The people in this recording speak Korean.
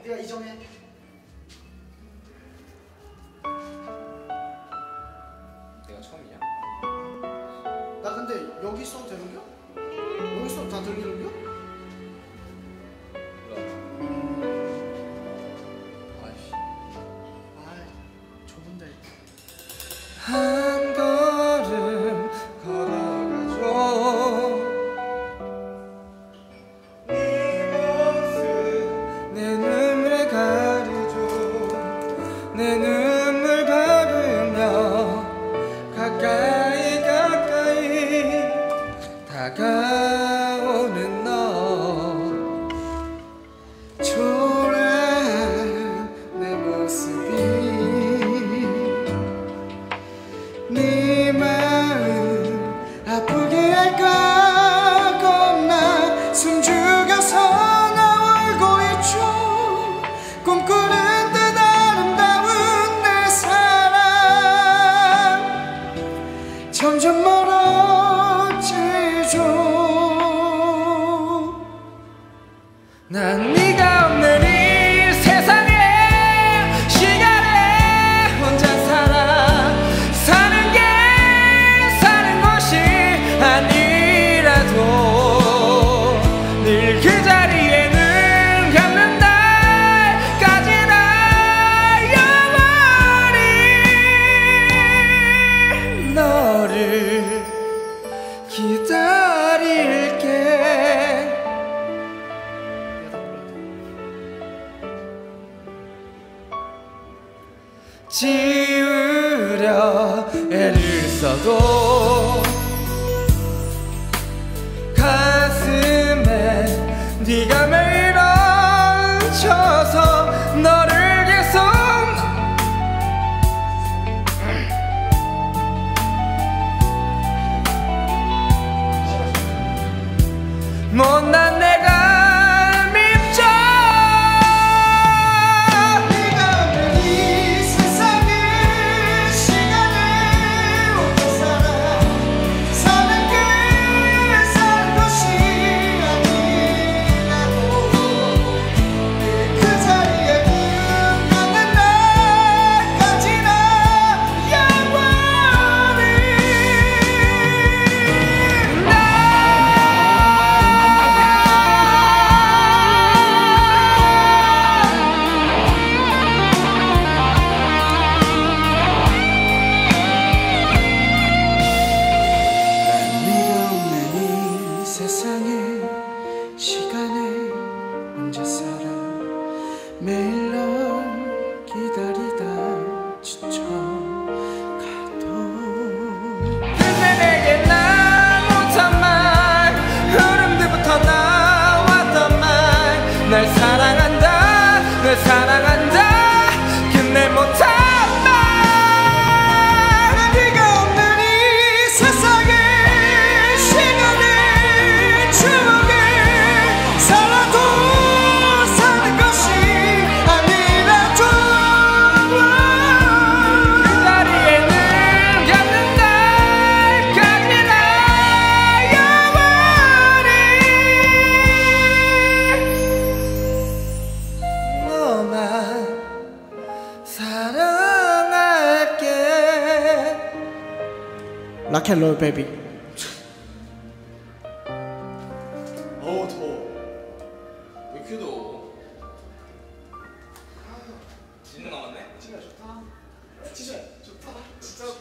네가 이정해. 내가 처음이냐? 나 근데 여기 있어도 되는겨? 여기 있어도 다 들리는겨? 아이씨. 아이 좋은데. 한 걸음 걸어가줘. 네 모습 내 눈물에 가리줘. 내 눈물 밟으며 가까이 가까이 다가오는 너. 초라한 내 모습이 네 마음 아프게 할까 겁나 숨죽여서 나 울고 있죠. 꿈꾸는 듯 아름다운 내 사랑 점점 멀어지죠. 난 네가 없는 이 세상에 시간에 혼자 살아. 사는 게 사는 것이 아니라도 늘 그 자리에는 감는 날까지나 영원히 너를 기다릴게. 지우려 애를 써도 가슴에 네가 매일 얹혀서 너를 계속 못난 내가 밉죠. 네가 없는 이 세상에 시간에 혼자 살아. 사는 게 사는 것이 아니라고 그 자리에 눈 감는 날까지나 영원히 네가 없는 이 세상에 시간에 혼자 살아. 매일 널 기다리다 지쳐가도 근데 내게 난 못한 말 흐름 뒤부터 나왔던 말 날 사랑한다 널 사랑한다 근데 못한 말. 네가 없는 이 세상에 시간에 추억에 살아도 사는 것이 아니라도 그 자리에는 갖는 날까지나 영원히 너만 사랑할게. 락앤롤 베이비. 어우 더워. 왜 이렇게 더워? 진짜 남았네? 진짜 좋다. 진짜 좋다. 진짜